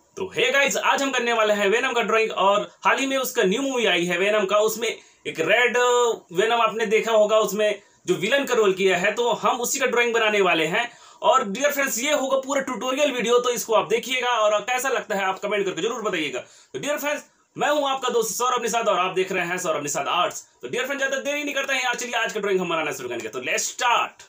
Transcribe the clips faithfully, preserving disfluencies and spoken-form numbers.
तो hey guys, आज हम करने वाले हैं वेनम का ड्राइंग। और हाल ही में उसका न्यू मूवी आई है वेनम का। उसमें एक रेड वेनम आपने देखा होगा, उसमें जो विलन का रोल किया है, तो हम उसी का ड्राइंग बनाने वाले हैं। और डियर फ्रेंड्स, ये होगा पूरा ट्यूटोरियल वीडियो, तो इसको आप देखिएगा और कैसा लगता है आप कमेंट करके जरूर बताइएगा। तो डियर फ्रेंड्स, मैं हूं आपका दोस्त सौरभ निषाद और आप देख रहे हैं सौरभ निषाद आर्ट्स। तो डियर फ्रेंड्स, ज्यादा देरी नहीं करते हैं, आज चलिए आज का ड्राइंग हम बनाना शुरू करेंगे। तो let's start.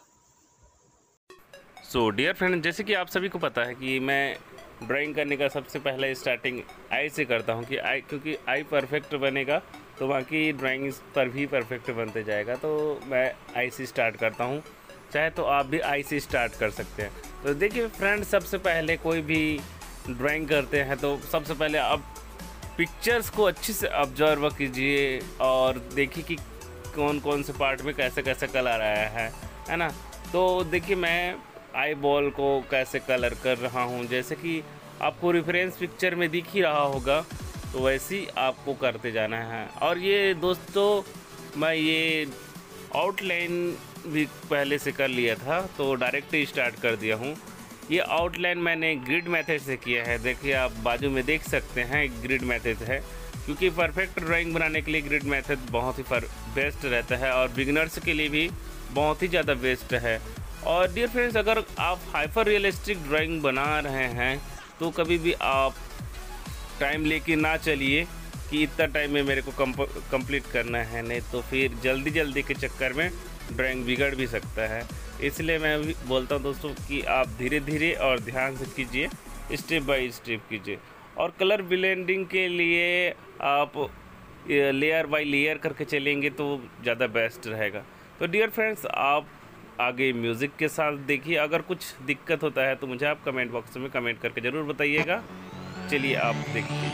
So dear friend, जैसे कि आप सभी को पता है कि मैं ड्राइंग करने का सबसे पहले स्टार्टिंग आई से करता हूं कि आई क्योंकि आई परफेक्ट बनेगा तो बाकी ड्राइंग पर भी परफेक्ट बनते जाएगा। तो मैं आई से स्टार्ट करता हूं, चाहे तो आप भी आई से स्टार्ट कर सकते हैं। तो देखिए फ्रेंड, सबसे पहले कोई भी ड्राइंग करते हैं तो सबसे पहले आप पिक्चर्स को अच्छे से ऑब्जर्व कीजिए और देखिए कि कौन कौन से पार्ट में कैसे कैसे कलर आया है है ना। तो देखिए मैं आई बॉल को कैसे कलर कर रहा हूँ, जैसे कि आपको रेफरेंस पिक्चर में दिख ही रहा होगा, तो वैसे ही आपको करते जाना है। और ये दोस्तों, मैं ये आउटलाइन भी पहले से कर लिया था तो डायरेक्ट ही स्टार्ट कर दिया हूँ। ये आउटलाइन मैंने ग्रिड मेथड से किया है। देखिए आप बाजू में देख सकते हैं, ग्रिड मेथड है, क्योंकि परफेक्ट ड्राइंग बनाने के लिए ग्रिड मेथड बहुत ही बेस्ट रहता है और बिगिनर्स के लिए भी बहुत ही ज़्यादा बेस्ट है। और डियर फ्रेंड्स, अगर आप हाइपर रियलिस्टिक ड्राइंग बना रहे हैं तो कभी भी आप टाइम लेके ना चलिए कि इतना टाइम में मेरे को कंप्लीट करना है, नहीं तो फिर जल्दी जल्दी के चक्कर में ड्राइंग बिगड़ भी सकता है। इसलिए मैं भी बोलता हूँ दोस्तों कि आप धीरे धीरे और ध्यान से कीजिए, स्टेप बाय स्टेप कीजिए। और कलर ब्लेंडिंग के लिए आप लेयर बाय लेयर करके चलेंगे तो ज़्यादा बेस्ट रहेगा। तो डियर फ्रेंड्स, आप आगे म्यूज़िक के साथ देखिए। अगर कुछ दिक्कत होता है तो मुझे आप कमेंट बॉक्स में कमेंट करके ज़रूर बताइएगा। चलिए आप देखिए।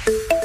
है।